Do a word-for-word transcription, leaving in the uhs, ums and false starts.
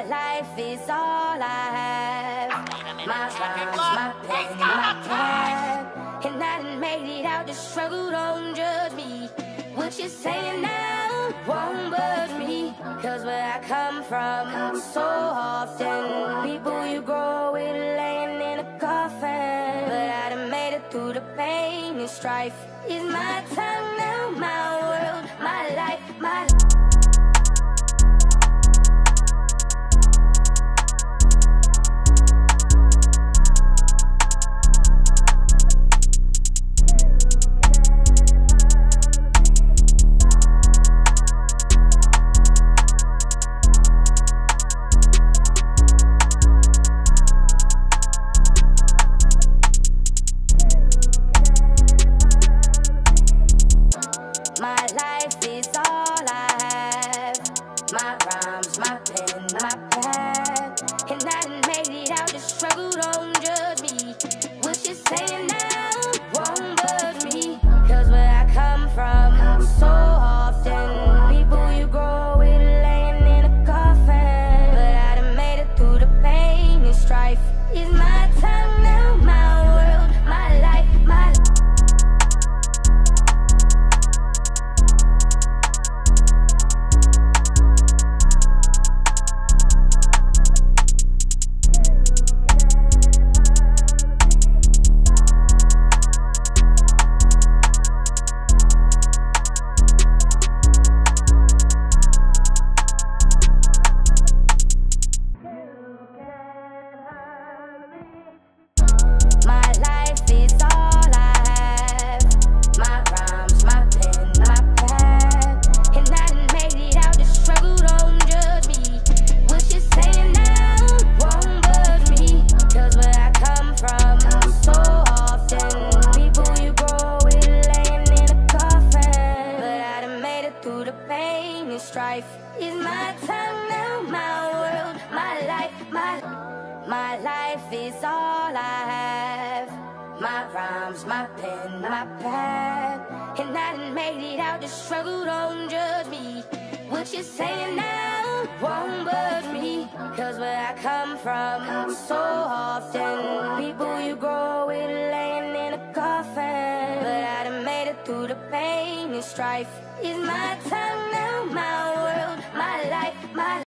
My life is all I have. My rhymes, my pen, my pad. And I done made it out the struggle, don't judge me. What you saying now won't budge me. Cause where I come from, so often people you grow with laying in a coffin. But I done made it through the pain and strife. It's my time now, my world, my life, my life. My life is all I have. My rhymes, my pen, my pad. And I done made it out the struggle, don't judge me. What you saying now won't budge me. Cause where I come from, so often people you grow with laying in a coffin. But I done made it through the pain and strife. It's my time now, my world, my life, my life. My life is all I have. My rhymes, my pen, my pad. And I done made it out the struggle, don't judge me. What you saying now won't budge me. Cause where I come from, so often people you grow with laying in a coffin. But I done made it through the pain and strife. It's my time now, my world, my life, my My life is all I have. My rhymes, my pen, my pad. And I done made it out the struggle, don't judge me. What you saying now won't budge me. Cause where I come from, so often people you grow with laying in a coffin. But I done made it through the pain and strife. It's my time now, my world, my life, my